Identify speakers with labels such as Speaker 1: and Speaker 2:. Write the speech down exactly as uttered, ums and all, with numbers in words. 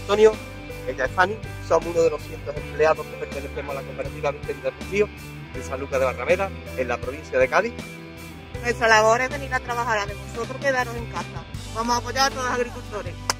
Speaker 1: Antonio, ella es Fanny, somos uno de los cientos empleados que pertenecemos a la cooperativa Vicente del Rocío en San Lucas de Barrameda, en la provincia de Cádiz.
Speaker 2: Nuestra labor es venir a trabajar, a de vosotros quedaros en casa. Vamos a apoyar a todos los agricultores.